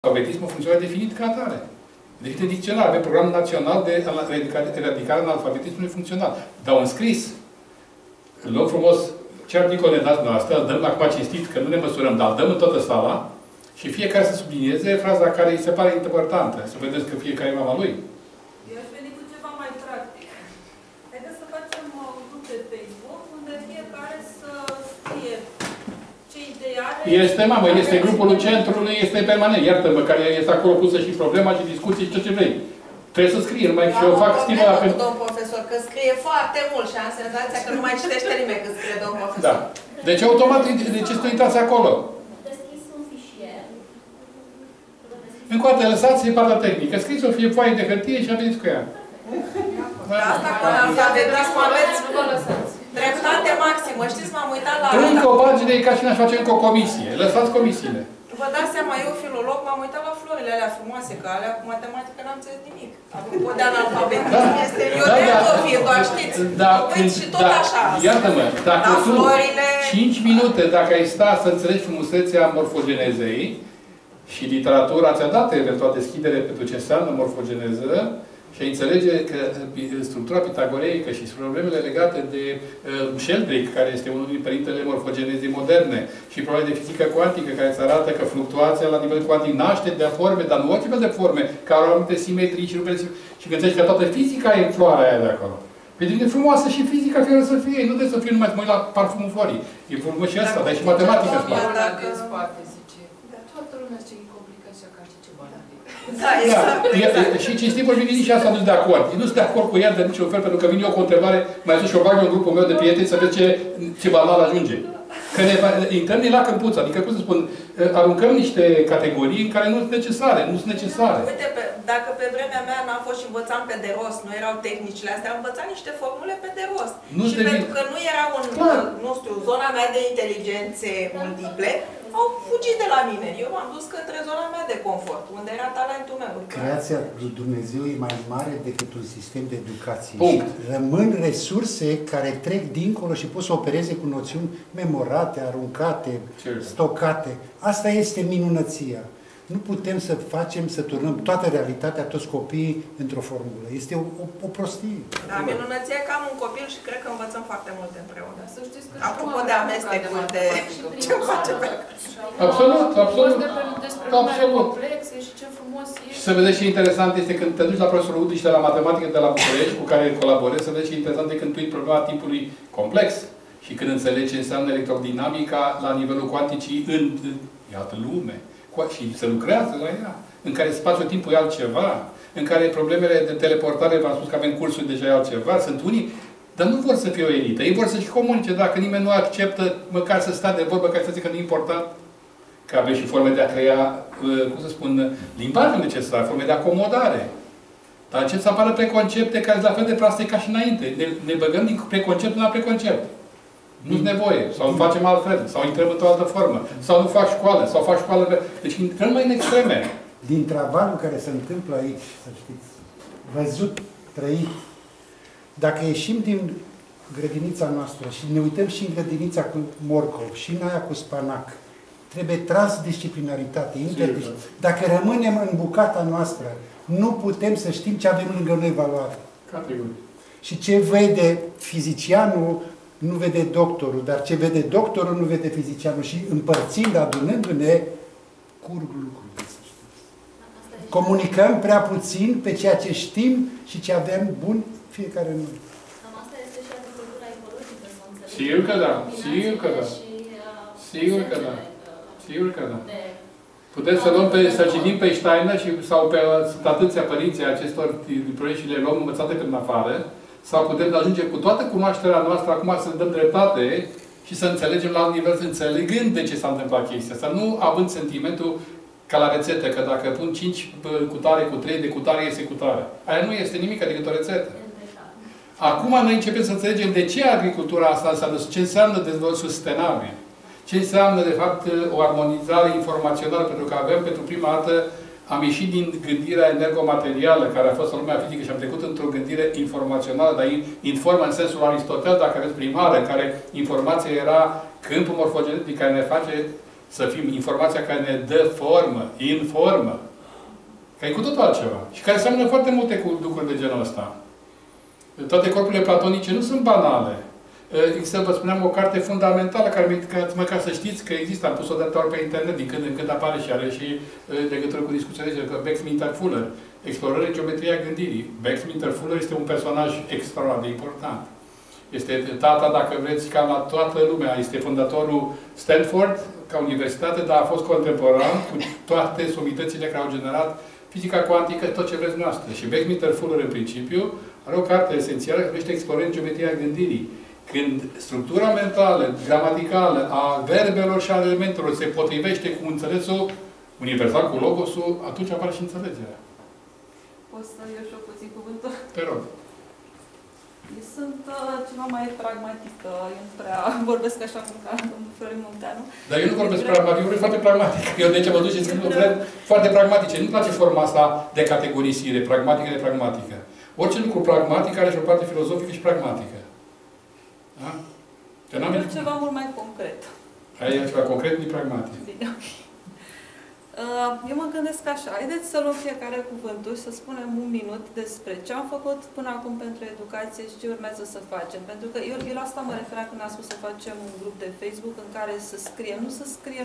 Alfabetismul funcțional definit ca atare. Deci de dicționar, avem Programul Național de Eradicare în Alfabetismului Funcțional. Dar un scris, în loc frumos, ce articol ne dați noastră, îl dăm acum cinstit, că nu ne măsurăm, dar îl dăm în toată sala și fiecare să sublinieze fraza care îi se pare importantă. Să vedeți că fiecare e mama lui. Eu aș veni cu ceva mai practic. Haideți să facem un grup de Facebook unde fiecare să scrie ce idei are. Este, mamă, este grupul centrului, este permanent. Iartă-mă, care este acolo pusă și problema și discuții și tot ce vrei. Trebuie să scrie, numai și eu fac stimă la... Domn profesor, că scrie foarte mult și am senzația că nu mai citește nimeni când scrie domn profesor. Da. Deci automat, de ce să intrați acolo? Deschis un fișier. Încă o dată, lăsați partea tehnică. Scriți o foaie de hârtie și aveți cu ea. Asta cu alfabetism aveți dreptate maximă. Știți, m-am uitat la... Încă o pagină e ca și n-aș face încă o comisie. Lăsați comisiile. Vă dați seama, eu, filolog, m-am uitat la florile alea frumoase, că alea cu matematică n-am înțeles nimic. Apropo de analfabetism, este... Eu de-aia fie, doar știți. Și tot așa. Iartă-mă, dacă tu florile... 5 minute, dacă ai sta să înțelegi frumusețea morfogenezei și literatura ți-a dat eventual deschidere pentru ce înseamnă morfogeneză, și a înțelege că structura pitagoreică și problemele legate de Sheldrake, care este unul din părintele morfogenezei moderne, și probleme de fizică cuantică, care îți arată că fluctuația la nivel cuantic naște de forme, dar nu orice fel de forme, care au anumite simetrii și gândești că toată fizica e în floarea aia de acolo. Pentru că e frumoasă și fizica fără să fie. Nu trebuie să fie numai să mă uit la parfumul florii. E frumos și asta, dar e și matematică spate. Toată lumea zice că e complicat și că știe ce bani. Da, exact. Și cinstit vorbim, nici asta nu sunt de acord. Nu sunt de acord cu ea de niciun fel, pentru că vin eu cu o întrebare, mai sus și o bag eu în grupul meu de prieteni să vezi ce banal ajunge. Că ne intrăm la câmpuță, adică, cum să spun, aruncăm niște categorii în care nu sunt necesare, Uite, dacă pe vremea mea n-am fost și învățam pe de rost, nu erau tehnicile astea, am învățat niște formule pe de rost. Și pentru că nu erau în, nu știu, zona mea de inteligențe multiple, au fugit de la mine. Eu m-am dus către zona mea de confort, unde era talentul meu. Creația lui Dumnezeu e mai mare decât un sistem de educație. Punct. Și rămân resurse care trec dincolo și pot să opereze cu noțiuni memorate, aruncate, stocate. Asta este minunăția. Nu putem să facem, să turnăm toată realitatea, toți copiii, într-o formulă. Este o prostie. Da, minunăția că am un copil și cred că învățăm foarte multe împreună. Să știți că apropo de amestecuri de ce face pe Absolut. Despre complexe și ce frumos e. Și să vedeți ce interesant este când te duci la profesorul Udiș de la matematică de la București, cu care colaborezi, să vedeți ce interesant e când tu îi problema timpului complex. Și când înțelegi ce înseamnă electrodinamica la nivelul cuanticii în altă lume. Și se lucrează la ea, în care spațiul-timpul e altceva, în care problemele de teleportare, v-am spus că avem cursuri deja e altceva, sunt unii, dar nu vor să fie o elită. Ei vor să-și comunice, dacă nimeni nu acceptă, măcar să stea de vorbă, ca să zică că nu e important. Că avem și forme de a crea, cum să spun, limbajul necesar, forme de acomodare. Dar încep să apară preconcepte care sunt la fel de proaste ca și înainte. Ne băgăm din preconcept la preconcept. Nu-s nevoie. Sau îl facem altfel. Sau intrăm într-o altă formă. Sau nu fac școală. Sau fac școală... Deci intrăm mai în extreme. Din travalul care se întâmplă aici, să știți, văzut, trăit, dacă ieșim din grădinița noastră și ne uităm și în grădinița cu morcov, și în aia cu spanac, trebuie transdisciplinaritate, interdisciplinaritate. Dacă rămânem în bucata noastră, nu putem să știm ce avem lângă noi valoare. Categoric. Și ce vede fizicianul, nu vede doctorul, dar ce vede doctorul, nu vede fizicianul. Și împărțind, adunându-ne, curg lucrurile. Comunicăm prea puțin pe ceea ce știm și ce avem bun fiecare în noi. Asta este și agricultura ecologică, să înțelegem. Sigur că da. Sigur că da. Sigur că da. Sigur că da. Putem să luăm să citim pe Steiner sau pe atâția părinții acestor proiecte și le luăm învățate prin afară, sau putem ajunge cu toată cunoașterea noastră acum să dăm dreptate și să înțelegem la alt nivel, înțelegând de ce s-a întâmplat chestia asta. Nu având sentimentul ca la rețetă, că dacă pun 5 cutare cu 3 de cutare, iese cutare. Aia nu este nimic decât o rețetă. Acum noi începem să înțelegem de ce agricultura asta înseamnă, ce înseamnă dezvoltare sustenabil. Ce înseamnă, de fapt, o armonizare informațională, pentru că avem, pentru prima dată, am ieșit din gândirea energomaterială, care a fost în lumea fizică, și am trecut într-o gândire informațională, dar informă în sensul Aristotel, dacă aveți primară, în care informația era câmpul morfogenetic care ne face să fim informația care ne dă formă, informă, că e cu totul altceva. Și care seamănă foarte multe cu lucruri de genul ăsta. Toate corpurile platonice nu sunt banale. Există, vă spuneam, o carte fundamentală, care măcar să știți că există, am pus-o de ori pe internet, din când în când apare și are și legătură cu discuția de că Beckminster Fuller, Explorări în geometria gândirii. Beckminster Fuller este un personaj extraordinar de important. Este tata, dacă vreți, ca la toată lumea. Este fondatorul Stanford, ca universitate, dar a fost contemporan cu toate somitățile care au generat fizica cuantică, tot ce vreți noastră. Și Beckminster Fuller, în principiu, are o carte esențială care numește Explorări în geometria gândirii. Când structura mentală, gramaticală, a verbelor și a elementelor se potrivește cu înțelesul universal, cu logosul, atunci apare și înțelegerea. O să iau și eu puțin cuvântul. Te rog. Eu sunt ceva mai pragmatică, eu nu prea vorbesc așa cum ca domnul Florin Munteanu. Dar eu nu vorbesc pragmatic, eu vorbesc foarte pragmatic. Eu de ce mă duc și scriu lucruri foarte pragmatice. Nu-mi place forma asta de categorisire, pragmatică de pragmatică. Orice lucru pragmatic are și o parte filozofică și pragmatică. Da? Eu ceva mult mai concret. Ai ceva concret, nu pragmatic. Bine, ok. Eu mă gândesc așa, haideți să luăm fiecare cuvântul și să spunem un minut despre ce am făcut până acum pentru educație și ce urmează să facem. Pentru că eu la asta mă referam când am spus să facem un grup de Facebook în care să scriem, nu să scriem,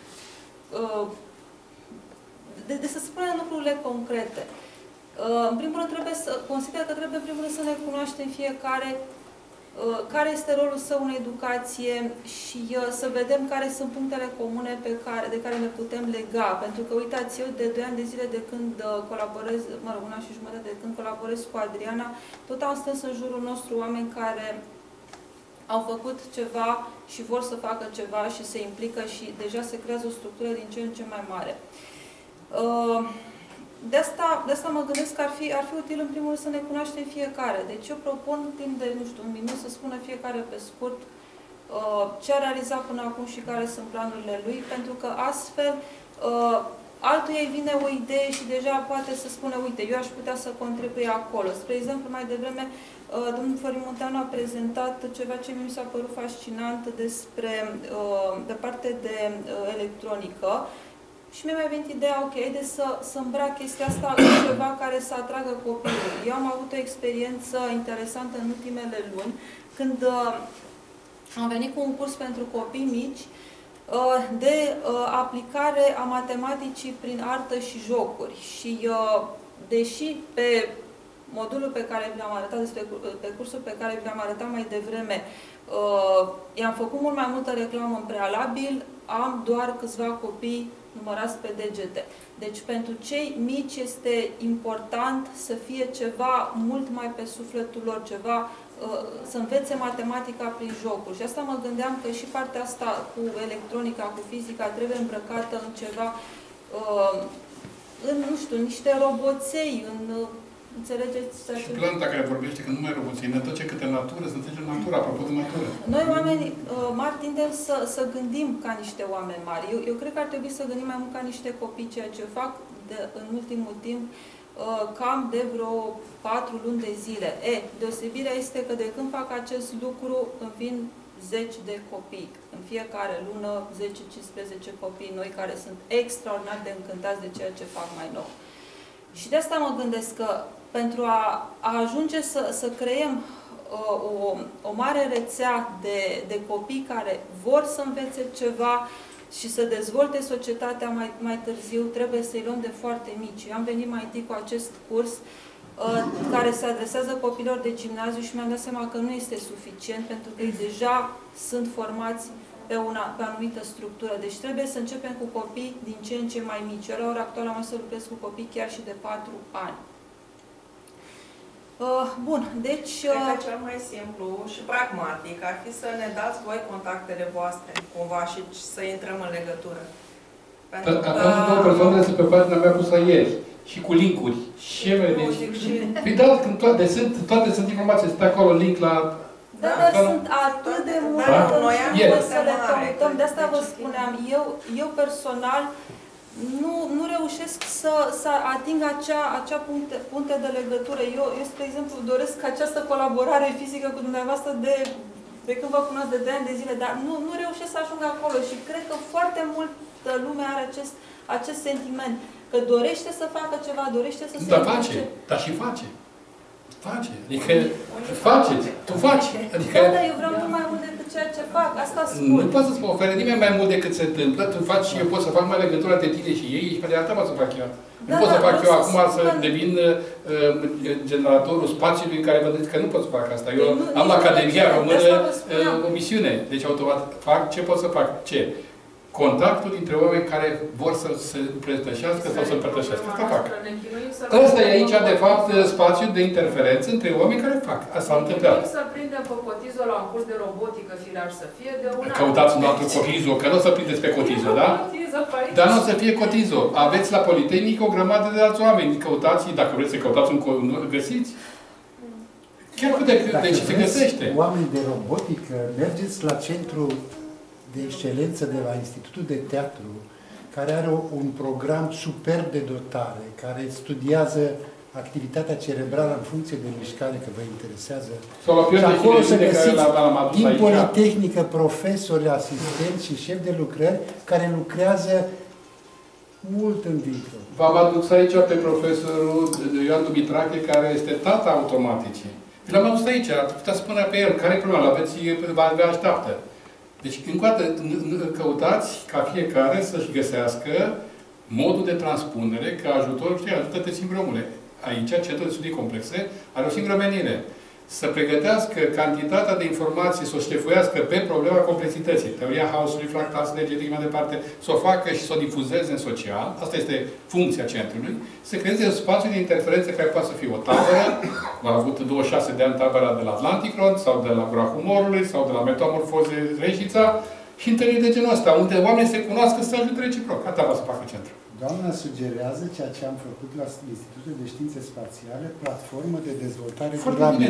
de să spunem lucrurile concrete. În primul rând, consider că trebuie în primul rând să ne cunoaștem fiecare care este rolul său în educație și să vedem care sunt punctele comune de care ne putem lega. Pentru că, uitați, eu de 2 ani de zile de când colaborez, mă rog, 1 an și jumătate de când colaborez cu Adriana, tot am strâns în jurul nostru oameni care au făcut ceva și vor să facă ceva și se implică și deja se creează o structură din ce în ce mai mare. De asta mă gândesc că ar fi util în primul rând să ne cunoaștem fiecare. Deci eu propun timp de, nu știu, un minut să spună fiecare pe scurt ce a realizat până acum și care sunt planurile lui, pentru că astfel altuia îi vine o idee și deja poate să spună, uite, eu aș putea să contribui acolo. Spre exemplu, mai devreme, domnul Florin Munteanu a prezentat ceva ce mi s-a părut fascinant despre de parte de electronică. Și mi-a mai venit ideea, ok, haideți să îmbrac chestia asta în ceva care să atragă copilul. Eu am avut o experiență interesantă în ultimele luni, când am venit cu un curs pentru copii mici de aplicare a matematicii prin artă și jocuri. Și deși pe modulul pe care vi l-am arătat, pe cursul pe care vi l-am arătat mai devreme, i-am făcut mult mai multă reclamă în prealabil, am doar câțiva copii numărați pe degete. Deci pentru cei mici este important să fie ceva mult mai pe sufletul lor, ceva, să învețe matematica prin jocuri. Și asta mă gândeam că și partea asta cu electronica, cu fizica, trebuie îmbrăcată în ceva, în, nu știu, niște roboței, în... Înțelegeți? Și planta care vorbește că nu mai roboței, ne duce câte natură, să înțelegem natura, apropo de natură. Noi, oamenii mari, tindem să gândim ca niște oameni mari. Eu cred că ar trebui să gândim mai mult ca niște copii, ceea ce fac în ultimul timp cam de vreo 4 luni de zile. Deosebirea este că de când fac acest lucru, îmi vin 10 de copii. În fiecare lună, 10-15 copii noi care sunt extraordinar de încântați de ceea ce fac mai nou. Și de asta mă gândesc că pentru a ajunge să creăm o mare rețea de copii care vor să învețe ceva și să dezvolte societatea mai târziu, trebuie să-i luăm de foarte mici. Eu am venit mai întâi cu acest curs care se adresează copilor de gimnaziu și mi-am dat seama că nu este suficient, pentru că ei deja sunt formați pe o anumită structură. Deci trebuie să începem cu copii din ce în ce mai mici. Eu la ora actuală am să lucrez cu copii chiar și de 4 ani. Bun, deci... Cred că cel mai simplu și pragmatic ar fi să ne dați voi contactele voastre, cumva, și să intrăm în legătură. Pentru că... Am 2 persoane sunt pe pagina mea pusă ieri. Și cu linkuri. Și păi da, toate sunt informații. Sunt acolo link la... Da, dar sunt atât de multe să le căutăm. De asta vă spuneam, eu personal nu reușesc să ating acea punte de legătură. Eu, spre exemplu, doresc această colaborare fizică cu dumneavoastră de de când vă cunosc de 2 ani de zile, dar nu reușesc să ajung acolo și cred că foarte multă lume are acest sentiment, că dorește să facă ceva, dorește să se face, dar și face. Face. Adică faceți. Tu faci. Adică, da, eu vreau mult mai mult decât ceea ce fac. Asta spun. Nu poți să-ți ofere nimeni mai mult decât se întâmplă. Tu faci și eu pot să fac mai legătura de tine și ei și pe de alta să fac eu. Nu pot să fac eu acum să devin generatorul spațiului în care vă zic că nu pot să fac asta. Eu am la Academia Română o misiune. Deci automat fac ce pot să fac. Ce? Contactul dintre oameni care vor să se împărtășească sau să împărtășească. Asta fac. Ăsta e aici, de fapt, spațiul de interferență între oameni care fac. Asta s-a întâmplat. Nu să prindem pe Cotizo la un curs de robotică, firar să fie de un an. Căutați un alt Cotizo, că nu o să prindeți pe Cotizo, da? Dar nu o să fie Cotizo. Aveți la Politehnică o grămadă de alți oameni. Căutați, dacă vreți să căutați un găsiți. Chiar cât de ce se găsește. Oameni de robotică, mergeți la centru de excelență de la Institutul de Teatru, care are un program superb de dotare, care studiază activitatea cerebrală în funcție de mișcare, că vă interesează. Și acolo să găsiți din Politehnică profesori, asistenți și șefi de lucrări care lucrează mult în viitor. V-am adus aici pe profesorul Ioan Dumitrache, care este tata automaticii. L-am adus aici, ar putea să spună pe el, care e problema? L-aveți, vă așteaptă. Deci, încă o dată, căutați ca fiecare să-și găsească modul de transpunere, că ajutorul, știi, ajută-te singur, omule. Aici, Centrul de Studii Complexe are o singură menire. Să pregătească cantitatea de informații, să o ștefuiască pe problema complexității. Teoria haosului, fractal, energetic, mai departe, să o facă și să o difuzeze în social. Asta este funcția centrului. Să creeze un spațiu de interferență care poate să fie o tabără. A avut 26 de ani tabăra de la Atlanticron, sau de la Gura Humorului, sau de la Metamorfoze Reșița. Și întâlniri de genul ăsta, unde oamenii se cunoască, să ajute reciproc. Asta va să facă centrul. Doamna sugerează ceea ce am făcut la Institutul de Științe Spațiale, platformă de dezvoltare durabilă.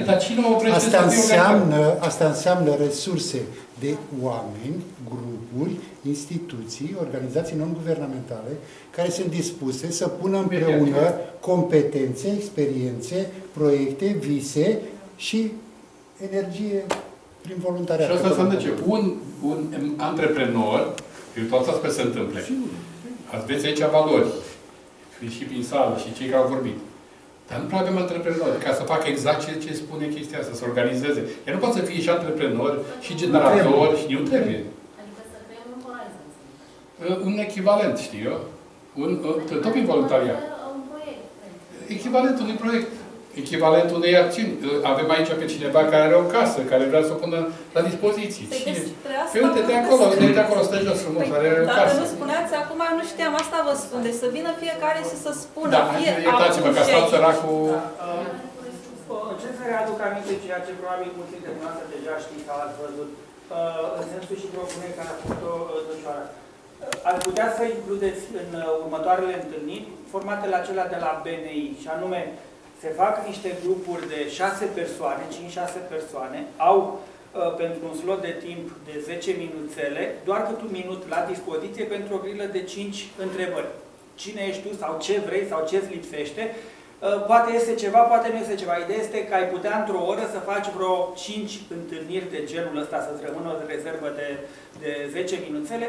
Asta înseamnă resurse de oameni, grupuri, instituții, organizații non-guvernamentale, care sunt dispuse să pună împreună competențe, experiențe, proiecte, vise și energie prin voluntariat. Și asta înseamnă ce? Un antreprenor, toată asta se întâmplă. Aveți aici valori, și prin sală, și cei care au vorbit. Dar nu prea avem antreprenori, ca să facă exact ce spune chestia asta, să organizeze. El nu poate să fie și antreprenor, și generator, și nu trebuie. Adică să creăm un horizon. Un echivalent, știu eu. Tot prin voluntariat. Echivalentul unui proiect. Echivalentul unei acțiuni. Avem aici pe cineva care are o casă, care vrea să o pună la dispoziție. Păi uite, de acolo stă jos frumos, are o casă. Dacă nu spuneați, acum nu știam, asta vă spun. Deci să vină fiecare și să spună. Da, iertați-mă, că stau săracul... Ce să readuc aminte ceea ce probabil mulți dintre dumneavoastră deja știți sau ați văzut, în sensul și propuneri care a făcut-o domnioara. Ați putea să includeți în următoarele întâlniri formatele acelea de la BNI, și anume se fac niște grupuri de 6 persoane, 5-6 persoane, au pentru un slot de timp de 10 minuțele, doar cât un minut la dispoziție pentru o grilă de 5 întrebări. Cine ești tu sau ce vrei sau ce îți lipsește? Poate este ceva, poate nu este ceva. Ideea este că ai putea într-o oră să faci vreo 5 întâlniri de genul ăsta, să-ți rămână o rezervă de 10 minuțele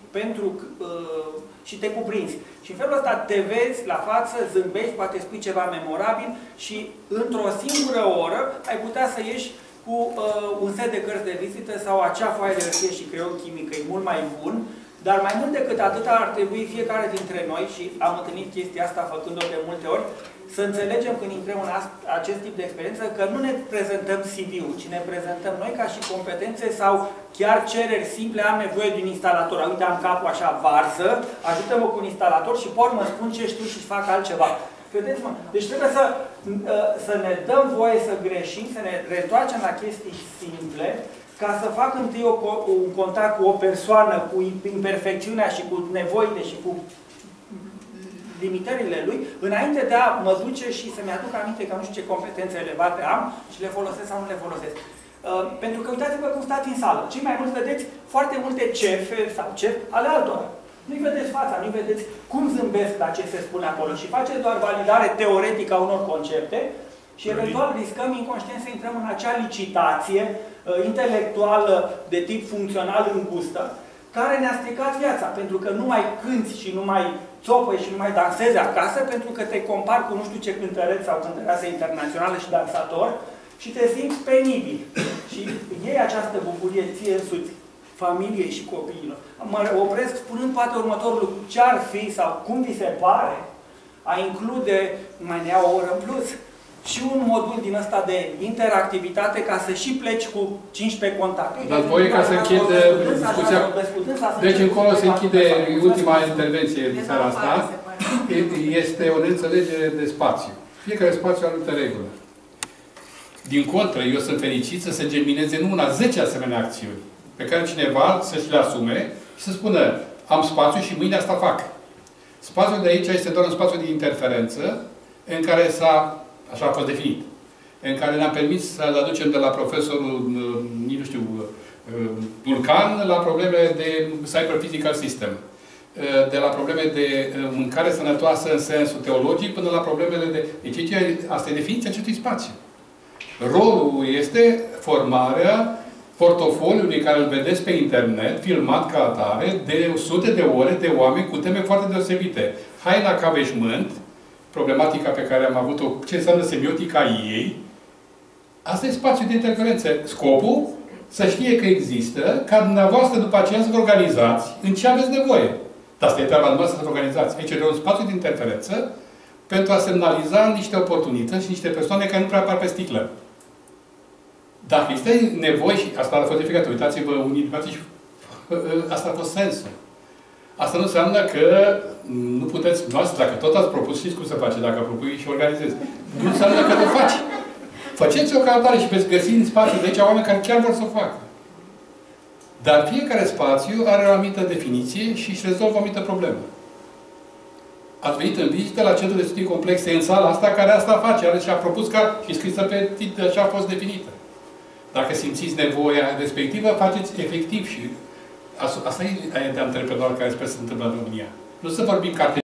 și te cuprinzi. Și în felul ăsta te vezi la față, zâmbești, poate spui ceva memorabil și într-o singură oră ai putea să ieși cu un set de cărți de vizită sau acea foaie de hârtie și creion chimic, e mult mai bun. Dar mai mult decât atât ar trebui fiecare dintre noi, și am întâlnit chestia asta făcând-o de multe ori, să înțelegem când intrăm în acest tip de experiență că nu ne prezentăm CV-ul, ci ne prezentăm noi ca și competențe sau chiar cereri simple. Am nevoie de un instalator. Uite, am capul așa varză, ajută-mă cu un instalator și pot mă spun ce știu și fac altceva. Credeți-mă? Deci trebuie să ne dăm voie să greșim, să ne reîntoarcem la chestii simple, ca să fac întâi un contact cu o persoană, cu imperfecțiunea și cu nevoile și cu limitările lui, înainte de a mă duce și să-mi aduc aminte că nu știu ce competențe elevate am și le folosesc sau nu le folosesc. Pentru că uitați-vă cum stați în sală. Cei mai mulți vedeți foarte multe cefe sau cef ale altora. Nu-i vedeți fața, nu-i vedeți cum zâmbesc la ce se spune acolo și faceți doar validare teoretică a unor concepte, Și eventual riscăm inconștient să intrăm în acea licitație intelectuală de tip funcțional îngustă, care ne-a stricat viața, pentru că nu mai cânti și nu mai țopăi și nu mai dansezi acasă, pentru că te compari cu nu știu ce cântăreț sau cântăreasă internațională și dansator și te simți penibil. Și iei această bucurie ție însuți, familiei și copiilor. Mă opresc spunând poate următorul lucru. Ce ar fi sau cum vi se pare a include, mai ne ia o oră în plus, și un modul din ăsta de interactivitate ca să și pleci cu 15 contacte. Dar voi ca să închid discuția... Deci încolo se închide ultima intervenție din seara asta. Este o neînțelegere de spațiu. Fiecare spațiu are multe reguli. Din contră, eu sunt fericit să se gemineze nu una, 10 asemenea acțiuni pe care cineva să-și le asume și să spună am spațiu și mâine asta fac. Spațiul de aici este doar un spațiu de interferență în care așa a fost definit, în care ne-am permis să-l aducem de la profesorul, nu știu, Vulcan, la probleme de cyber physical system, de la probleme de mâncare sănătoasă în sensul teologic, până la problemele de... Deci asta e definiția acestui spațiu. Rolul este formarea portofoliului care îl vedeți pe internet, filmat ca atare, de sute de ore de oameni cu teme foarte deosebite. Haina ca veșmânt, problematica pe care am avut-o, ce înseamnă semiotica ei, asta e spațiul de interferență. Scopul, să știe că există, ca dumneavoastră după aceea să vă organizați în ce aveți nevoie. Dar asta e treaba dumneavoastră să vă organizați. Aici e un spațiu de interferență pentru a semnaliza niște oportunități și niște persoane care nu prea apar pe sticlă. Dacă este nevoie, și asta a fost verificat, uitați-vă unii și asta a fost sensul. Asta nu înseamnă că nu puteți, noastră, dacă tot ați propus, știți cum se face, dacă propui și organizezi. Nu înseamnă că nu faci. Faceți o căutare și veți găsi în spațiu de aici oameni care chiar vor să o facă. Dar fiecare spațiu are o anumită definiție și își rezolvă o anumită problemă. Ați venit în vizită la Centrul de Studii Complexe în sala asta, care asta face, are și a propus ca și scrisă pe titlu, așa a fost definită. Dacă simțiți nevoia respectivă, faceți efectiv și asta e de antreprenor care sper să se întâmplă în România. Nu să vorbim carte